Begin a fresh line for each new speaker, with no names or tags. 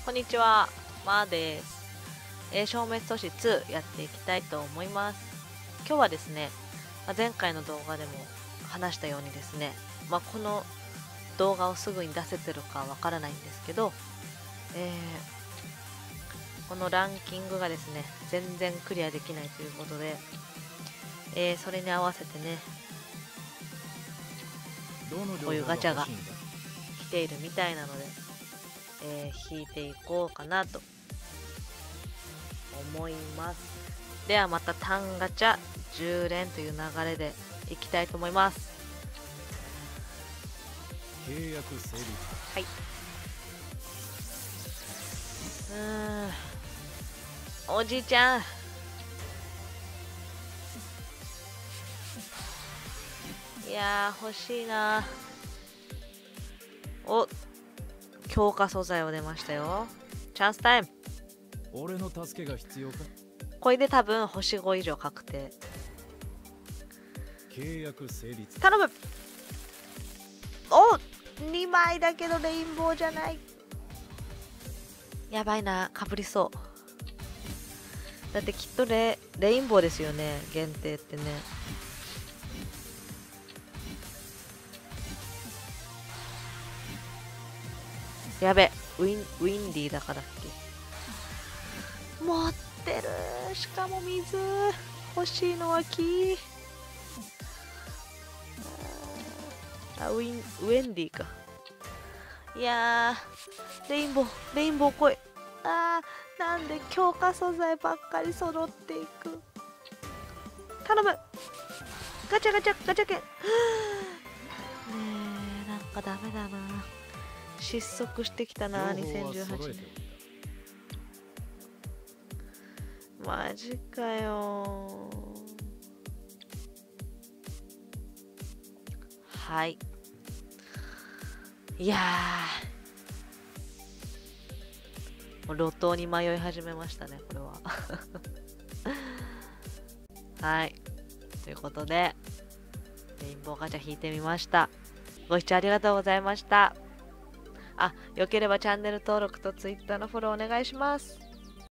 こんにちは、まーです。消滅都市2やっていきたいと思います。今日はですね、前回の動画でも話したようにですね、この動画をすぐに出せてるかわからないんですけど、このランキングがですね、全然クリアできないということで、それに合わせてね、こういうガチャが来ているみたいなので、引いていこうかなと思います。ではまた単ガチャ10連という流れでいきたいと思います。
契約成立。
はい。おじいちゃん、いやー欲しいな。お、強化素材を出ましたよ。チャンスタイム。
俺の助けが必要か。
これで多分星5以上確定。
契約成立。
頼む。お、2枚だけどレインボーじゃない。やばいな、かぶりそう。だってきっとレインボーですよね、限定ってね。やべ、ウィンディーだからっけ。持ってる。しかも水。欲しいのは木。ウェンディーか。いやー、レインボー来い。なんで強化素材ばっかり揃っていく。頼む。ガチャ券。ねえ、なんかダメだな。失速してきたな、2018年。マジかよ。はい。いやー、もう路頭に迷い始めましたね、これは。はい。ということで、レインボーガチャ引いてみました。ご視聴ありがとうございました。よければチャンネル登録と Twitter のフォローお願いします。